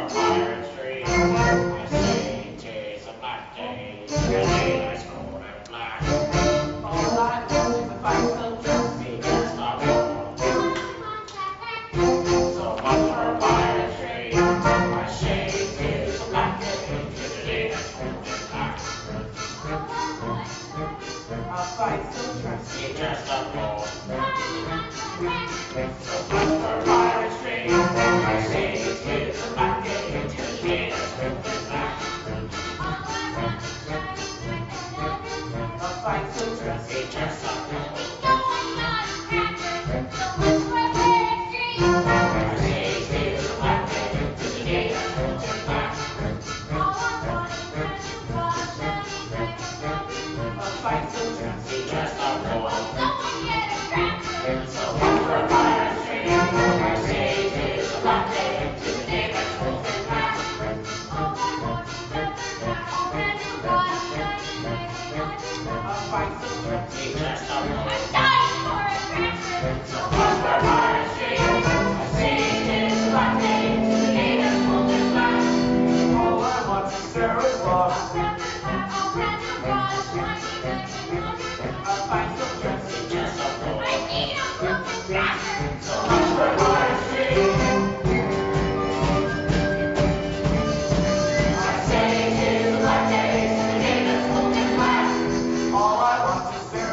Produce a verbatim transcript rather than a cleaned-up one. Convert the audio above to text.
a pirate street. I say tis a black day. The daylight's cold and black. All I know is a fight so just Me just a war. So much for a pirate street. I say tis a black day. The daylight's cold and black. a fight so just Me just a war. So much for a pirate street. I say tis a black day. The daylight's cold and black. a fight so just Me just a war. a fight so just a fight so just all I want to share is love. A fight so just all I want to share